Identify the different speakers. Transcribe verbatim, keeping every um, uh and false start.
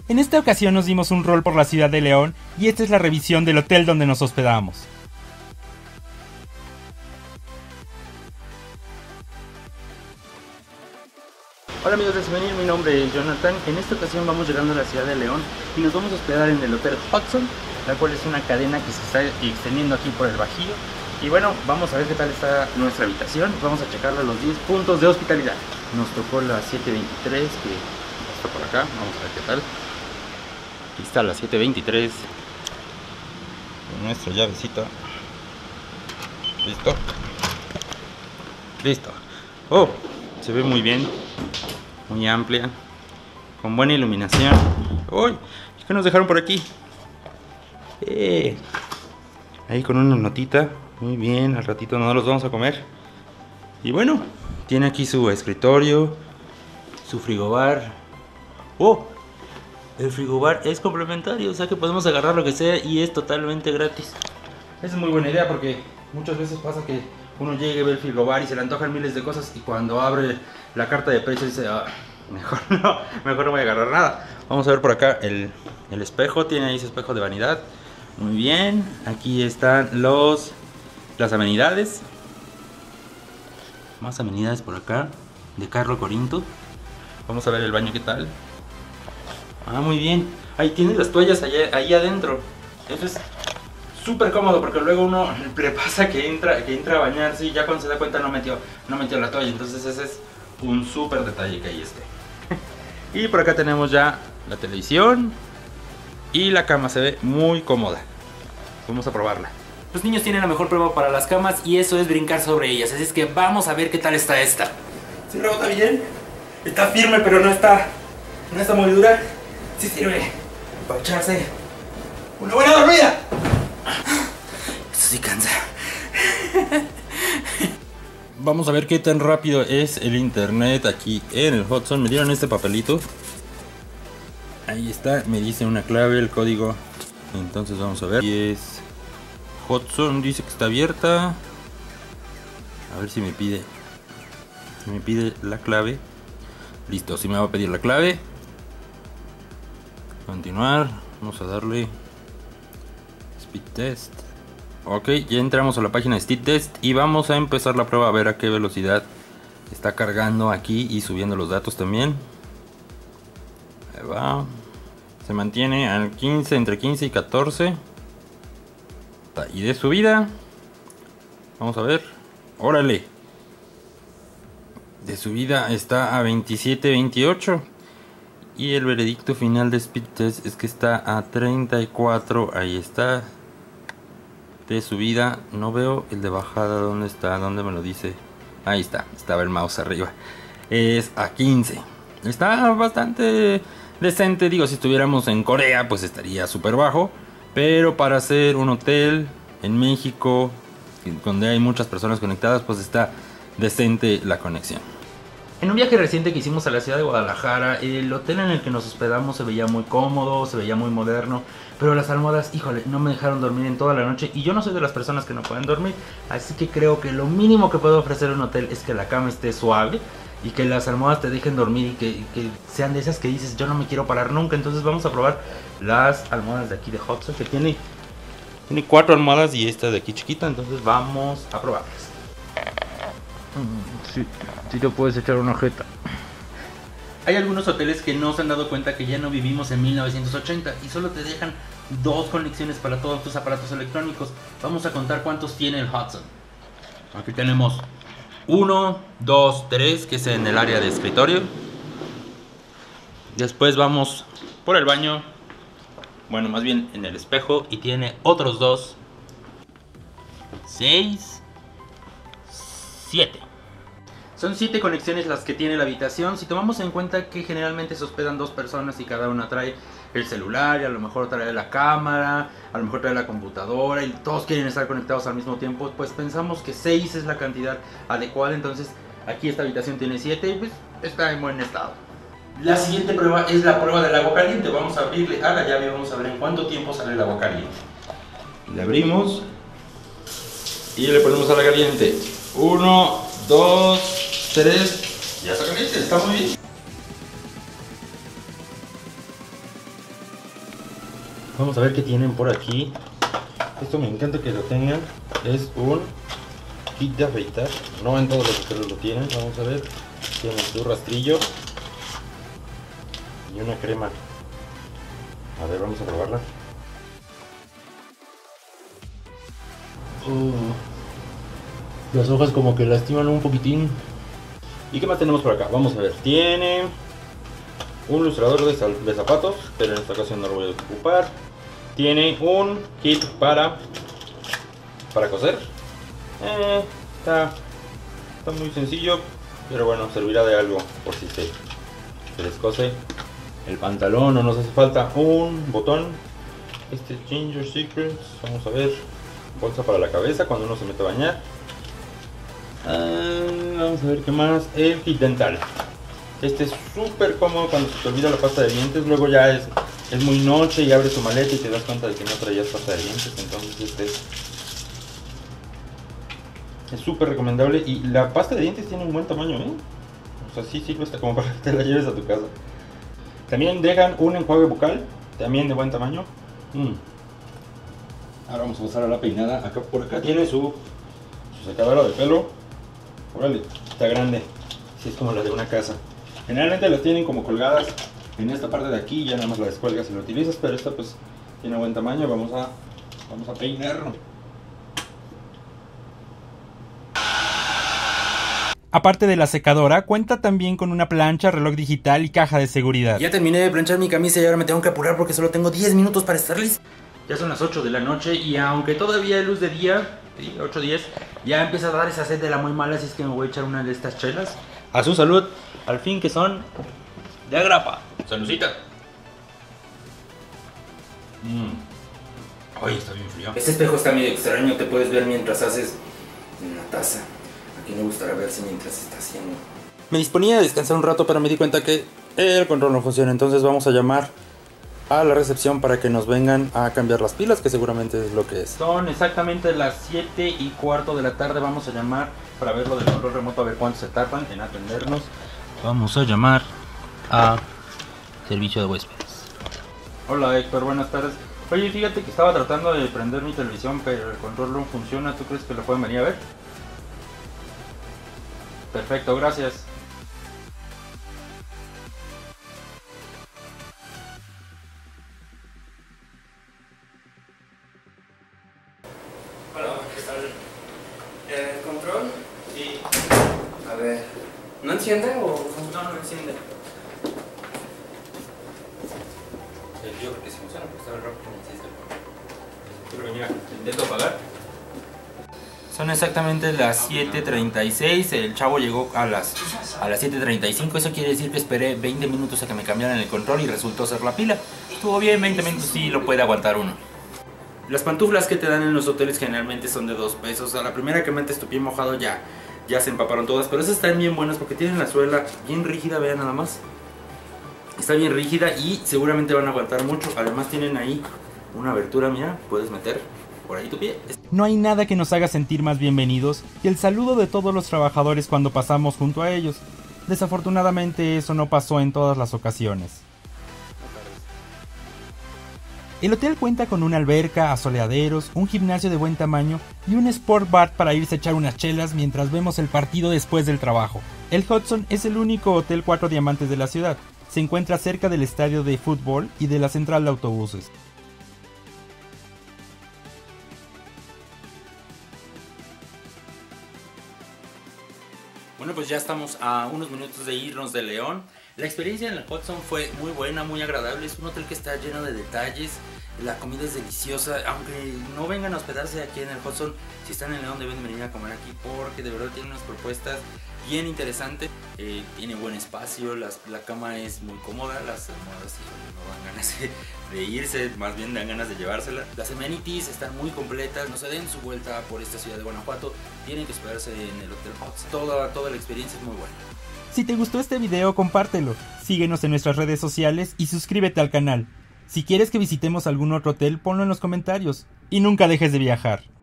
Speaker 1: En esta ocasión nos dimos un rol por la ciudad de León y esta es la revisión del hotel donde nos hospedamos.
Speaker 2: Hola amigos de Souvenir, mi nombre es Jonathan. En esta ocasión vamos llegando a la ciudad de León y nos vamos a hospedar en el Hotel Hudson, la cual es una cadena que se está extendiendo aquí por el Bajío. Y bueno, vamos a ver qué tal está nuestra habitación. Vamos a checarle los diez puntos de hospitalidad. Nos tocó la siete veintitrés, que está por acá. Vamos a ver qué tal. Aquí está la siete veintitrés. Nuestra llavecita. Listo. Listo. Oh, se ve muy bien. Muy amplia, con buena iluminación. ¡Uy! ¿Qué nos dejaron por aquí? Eh, ahí con una notita. Muy bien, al ratito no los vamos a comer. Y bueno, tiene aquí su escritorio, su frigobar. ¡Oh! El frigobar es complementario, o sea que podemos agarrar lo que sea y es totalmente gratis. Esa es muy buena idea porque muchas veces pasa que uno llegue, ve el frigobar y se le antojan miles de cosas y cuando abre la carta de precios dice, ah, mejor no, mejor no voy a agarrar nada. Vamos a ver por acá el, el espejo, tiene ahí su espejo de vanidad. Muy bien, aquí están los las amenidades. Más amenidades por acá, de Carlo Corinto. Vamos a ver el baño, ¿qué tal? Ah, muy bien, ahí tiene las toallas allá, ahí adentro. Eso es súper cómodo porque luego uno le pasa que entra, que entra a bañarse y ya cuando se da cuenta no metió, no metió la toalla. Entonces ese es un súper detalle que ahí esté. Y por acá tenemos ya la televisión y la cama, se ve muy cómoda. Vamos a probarla. Los niños tienen la mejor prueba para las camas y eso es brincar sobre ellas. Así es que vamos a ver qué tal está esta. ¿Sí rebota bien? Está firme pero no está, no está muy dura. Sí sirve para echarse una buena dormida. Esto sí cansa. Vamos a ver qué tan rápido es el internet aquí en el Hudson. Me dieron este papelito. Ahí está, me dice una clave, el código. Entonces vamos a ver. Y es Hudson, dice que está abierta. A ver si me pide. Si me pide la clave. Listo, si me va a pedir la clave. Continuar. Vamos a darle Speed Test. Ok, ya entramos a la página de Speed Test y vamos a empezar la prueba a ver a qué velocidad está cargando aquí y subiendo los datos también. Ahí va. Se mantiene al quince, entre quince y catorce. Y de subida, vamos a ver. Órale. De subida está a veintisiete, veintiocho. Y el veredicto final de Speed Test es que está a treinta y cuatro. Ahí está. De subida, no veo el de bajada. ¿Dónde está? ¿Dónde me lo dice? Ahí está, estaba el mouse arriba. Es a quince. Está bastante decente. Digo, si estuviéramos en Corea, pues estaría súper bajo. Pero para hacer un hotel en México, donde hay muchas personas conectadas, pues está decente la conexión. En un viaje reciente que hicimos a la ciudad de Guadalajara, el hotel en el que nos hospedamos se veía muy cómodo, se veía muy moderno, pero las almohadas, híjole, no me dejaron dormir en toda la noche y yo no soy de las personas que no pueden dormir, así que creo que lo mínimo que puede ofrecer un hotel es que la cama esté suave y que las almohadas te dejen dormir y que, y que sean de esas que dices yo no me quiero parar nunca. Entonces vamos a probar las almohadas de aquí de Hudson, que tiene, tiene cuatro almohadas y esta de aquí chiquita, entonces vamos a probarlas. Sí, sí te puedes echar una jeta. Hay algunos hoteles que no se han dado cuenta que ya no vivimos en mil novecientos ochenta y solo te dejan dos conexiones para todos tus aparatos electrónicos. Vamos a contar cuántos tiene el Hudson. Aquí tenemos uno, dos, tres, que es en el área de escritorio. Después vamos por el baño. Bueno, más bien en el espejo. Y tiene otros dos. seis, siete. Son siete conexiones las que tiene la habitación. Si tomamos en cuenta que generalmente se hospedan dos personas y cada una trae el celular, y a lo mejor trae la cámara, a lo mejor trae la computadora y todos quieren estar conectados al mismo tiempo, pues pensamos que seis es la cantidad adecuada. Entonces aquí esta habitación tiene siete y pues está en buen estado. La siguiente prueba es la prueba del agua caliente. Vamos a abrirle a la llave y vamos a ver en cuánto tiempo sale el agua caliente. Le abrimos y le ponemos a la caliente. Uno, dos, tres. Ya está caliente, está muy bien. Vamos a ver qué tienen por aquí. Esto me encanta que lo tengan. Es un kit de afeitar. No en todos los hoteles lo tienen. Vamos a ver. Tiene su rastrillo y una crema. A ver, vamos a probarla. Oh, las hojas como que lastiman un poquitín. ¿Y qué más tenemos por acá? Vamos a ver. Tiene un ilustrador de, de zapatos, pero en esta ocasión no lo voy a ocupar. Tiene un kit para para coser. Eh, está, está muy sencillo, pero bueno, servirá de algo por si se, se les cose el pantalón o nos hace falta un botón. Este es Ginger Secrets. Vamos a ver. Bolsa para la cabeza cuando uno se mete a bañar. Ah, vamos a ver qué más. El kit dental. Este es súper cómodo cuando se te olvida la pasta de dientes. Luego ya es, es muy noche y abres tu maleta y te das cuenta de que no traías pasta de dientes. Entonces este es es súper recomendable. Y la pasta de dientes tiene un buen tamaño, ¿eh? O sea, sí sirve hasta como para que te la lleves a tu casa. También dejan un enjuague bucal, también de buen tamaño. Mm. Ahora vamos a pasar a la peinada. Acá por acá tiene su, su secadora de pelo. Órale, está grande. Así es como la de una casa. Generalmente las tienen como colgadas en esta parte de aquí. Ya nada más la descuelgas y la utilizas. Pero esta pues tiene buen tamaño. Vamos a, vamos a peinarlo.
Speaker 1: Aparte de la secadora, cuenta también con una plancha, reloj digital y caja de seguridad.
Speaker 3: Ya terminé de planchar mi camisa y ahora me tengo que apurar porque solo tengo diez minutos para estar listo. Ya son las ocho de la noche y aunque todavía hay luz de día, sí, ocho diez, ya empieza a dar esa sed de la muy mala, así es que me voy a echar una de estas chelas. A su salud, al fin que son de agrapa. Saludcita.
Speaker 2: Mmm. Ay, está bien frío.
Speaker 3: Este espejo está medio extraño, te puedes ver mientras haces una taza. A quien le gustará verse mientras está haciendo. Me disponía a descansar un rato, pero me di cuenta que el control no funciona, entonces vamos a llamar a la recepción para que nos vengan a cambiar las pilas, que seguramente es lo que es.
Speaker 2: Son exactamente las siete y cuarto de la tarde. Vamos a llamar para ver lo del control remoto, a ver cuánto se tardan en atendernos.
Speaker 3: Vamos a llamar a servicio de huéspedes.
Speaker 2: Hola Héctor, buenas tardes. Oye, fíjate que estaba tratando de prender mi televisión, pero el control no funciona. ¿Tú crees que lo pueden venir a ver? Perfecto, gracias.
Speaker 3: Hola, ¿qué tal? ¿El control? Sí. A ver, ¿no enciende o...? No, no enciende. Yo creo que sí funciona porque estaba el rock que necesita.
Speaker 2: Pero mira, intento apagar.
Speaker 3: Son exactamente las siete treinta y seis, el chavo llegó a las, a las siete treinta y cinco, eso quiere decir que esperé veinte minutos a que me cambiaran el control y resultó ser la pila. Estuvo bien, veinte minutos sí lo puede aguantar uno. Las pantuflas que te dan en los hoteles generalmente son de dos pesos, a la primera que metes tu pie mojado ya, ya se empaparon todas, pero esas están bien buenas porque tienen la suela bien rígida, vean nada más. Está bien rígida y seguramente van a aguantar mucho, además tienen ahí una abertura, mira, puedes meter por ahí tu pie.
Speaker 1: No hay nada que nos haga sentir más bienvenidos que el saludo de todos los trabajadores cuando pasamos junto a ellos. Desafortunadamente eso no pasó en todas las ocasiones. El hotel cuenta con una alberca, asoleaderos, un gimnasio de buen tamaño y un sport bar para irse a echar unas chelas mientras vemos el partido después del trabajo. El Hudson es el único hotel cuatro diamantes de la ciudad. Se encuentra cerca del estadio de fútbol y de la central de autobuses.
Speaker 3: Bueno, pues ya estamos a unos minutos de irnos de León. La experiencia en el Hudson fue muy buena, muy agradable. Es un hotel que está lleno de detalles. La comida es deliciosa. Aunque no vengan a hospedarse aquí en el Hudson, si están en León deben venir a comer aquí porque de verdad tiene unas propuestas bien interesantes. Eh, tiene buen espacio, las, la cama es muy cómoda, las almohadas no dan ganas de, de irse, más bien dan ganas de llevársela. Las amenities están muy completas, no se den su vuelta por esta ciudad de Guanajuato, tienen que hospedarse en el Hotel Hudson. Toda, toda la experiencia es muy buena.
Speaker 1: Si te gustó este video, compártelo, síguenos en nuestras redes sociales y suscríbete al canal. Si quieres que visitemos algún otro hotel, ponlo en los comentarios y nunca dejes de viajar.